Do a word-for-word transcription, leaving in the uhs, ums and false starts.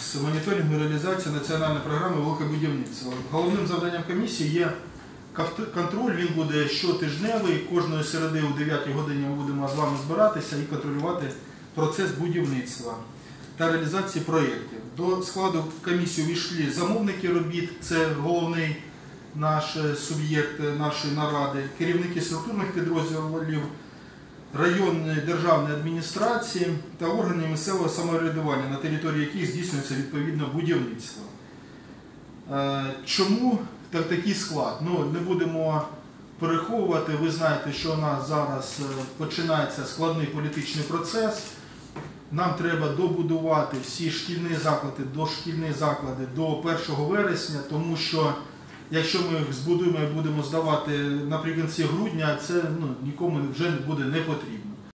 з моніторингу реалізації національної програми «Велике будівництво». Головним завданням комісії є контроль, він буде щотижневий, кожної середи о дев'ятій годині ми будемо з вами збиратися і контролювати процес будівництва та реалізації проєктів. До складу комісії увійшли замовники робіт, це головний наш суб'єкт нашої наради, керівники структурних підрозділів, районної державної адміністрації та органи місцевого самоврядування, на території яких здійснюється відповідне будівництво. Чому такий склад? Ну, не будемо переховувати, ви знаєте, що у нас зараз починається складний політичний процес. Нам треба добудувати всі шкільні заклади, дошкільні заклади до першого вересня, тому що якщо ми їх збудуємо і будемо здавати наприкінці грудня, це ну, нікому вже буде не потрібно.